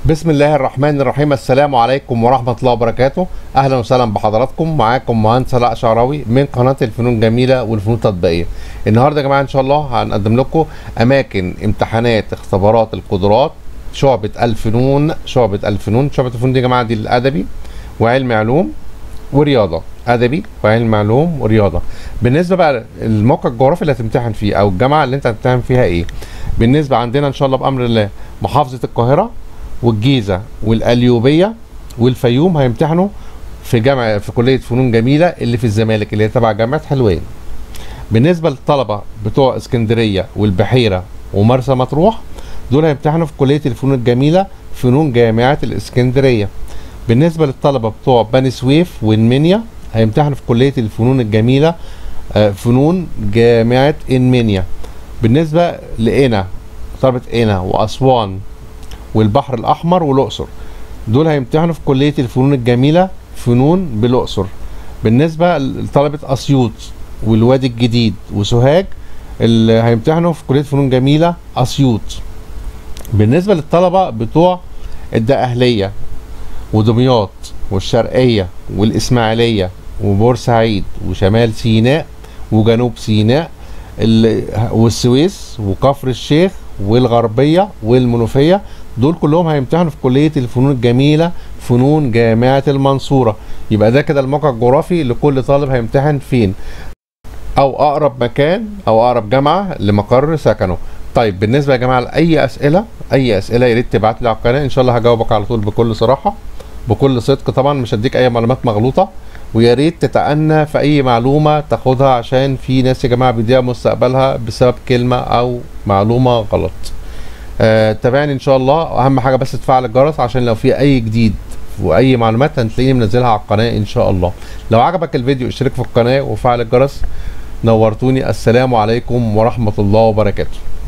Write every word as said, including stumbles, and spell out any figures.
بسم الله الرحمن الرحيم. السلام عليكم ورحمة الله وبركاته. أهلا وسهلا بحضراتكم. معاكم مهندس علاء شعراوي من قناة الفنون الجميلة والفنون التطبيقية. النهاردة يا جماعة إن شاء الله هنقدم لكم أماكن امتحانات اختبارات القدرات شعبة الفنون. شعبة الفنون شعبة الفنون دي يا جماعة دي الأدبي وعلم علوم ورياضة. أدبي وعلم علوم ورياضة. بالنسبة بقى الموقع الجغرافي اللي هتمتحن فيه أو الجامعة اللي أنت هتمتحن فيها إيه؟ بالنسبة عندنا إن شاء الله بأمر الله محافظة القاهرة والجيزة والقليوبية والفيوم هيمتحنوا في جامعة في كلية فنون جميلة اللي في الزمالك اللي هي تبع جامعة حلوان. بالنسبة للطلبة بتوع اسكندرية والبحيرة ومرسى مطروح دول هيمتحنوا في كلية الفنون الجميلة فنون جامعة الاسكندرية. بالنسبة للطلبة بتوع بني سويف والمنيا هيمتحنوا في كلية الفنون الجميلة فنون جامعة المنيا. بالنسبة لقنا طلبة قنا وأسوان والبحر الأحمر والأقصر دول هيمتحنوا في كلية الفنون الجميلة فنون بالأقصر. بالنسبة لطلبة أسيوط والوادي الجديد وسوهاج اللي هيمتحنوا في كلية فنون جميلة أسيوط. بالنسبة للطلبة بتوع الدقهلية ودمياط والشرقية والإسماعيلية وبورسعيد وشمال سيناء وجنوب سيناء والسويس وكفر الشيخ والغربية والمنوفية دول كلهم هيمتحنوا في كلية الفنون الجميلة فنون جامعة المنصورة. يبقى ده كده الموقع الجغرافي لكل طالب هيمتحن فين او اقرب مكان او اقرب جامعة لمقر سكنه. طيب بالنسبة يا جماعة لأي أسئلة أي أسئلة يا ريت تبعت لي على القناة، إن شاء الله هجاوبك على طول بكل صراحة بكل صدق. طبعا مش هديك أي معلومات مغلوطة، ويا ريت تتأنى في أي معلومة تاخدها عشان في ناس يا جماعة بيضيع مستقبلها بسبب كلمة أو معلومة غلط. آه، تابعني ان شاء الله. اهم حاجه بس تفعل الجرس عشان لو في اي جديد واي معلومات هتلاقيني منزلها على القناه ان شاء الله. لو عجبك الفيديو اشترك في القناه وفعل الجرس. نورتوني. السلام عليكم ورحمه الله وبركاته.